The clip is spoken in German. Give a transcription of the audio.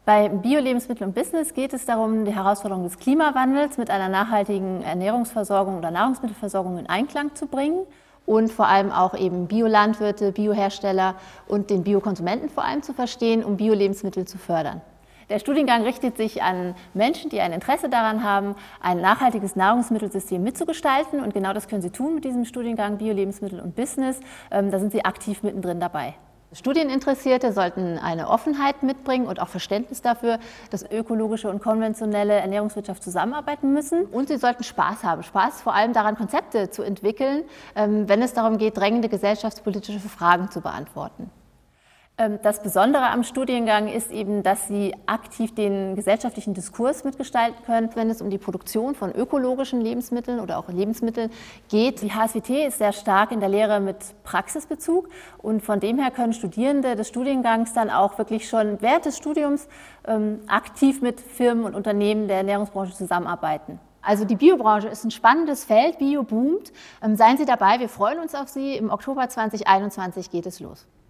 Bei Bio-Lebensmittel und Business geht es darum, die Herausforderung des Klimawandels mit einer nachhaltigen Ernährungsversorgung oder Nahrungsmittelversorgung in Einklang zu bringen und vor allem auch eben Biolandwirte, Biohersteller und den Biokonsumenten vor allem zu verstehen, um Bio-Lebensmittel zu fördern. Der Studiengang richtet sich an Menschen, die ein Interesse daran haben, ein nachhaltiges Nahrungsmittelsystem mitzugestalten, und genau das können sie tun mit diesem Studiengang Bio-Lebensmittel und Business. Da sind sie aktiv mittendrin dabei. Studieninteressierte sollten eine Offenheit mitbringen und auch Verständnis dafür, dass ökologische und konventionelle Ernährungswirtschaft zusammenarbeiten müssen. Und sie sollten Spaß haben. Spaß vor allem daran, Konzepte zu entwickeln, wenn es darum geht, drängende gesellschaftspolitische Fragen zu beantworten. Das Besondere am Studiengang ist eben, dass Sie aktiv den gesellschaftlichen Diskurs mitgestalten können, wenn es um die Produktion von ökologischen Lebensmitteln oder auch Lebensmitteln geht. Die HSWT ist sehr stark in der Lehre mit Praxisbezug, und von dem her können Studierende des Studiengangs dann auch wirklich schon während des Studiums aktiv mit Firmen und Unternehmen der Ernährungsbranche zusammenarbeiten. Also die Biobranche ist ein spannendes Feld, Bio boomt. Seien Sie dabei, wir freuen uns auf Sie. Im Oktober 2021 geht es los.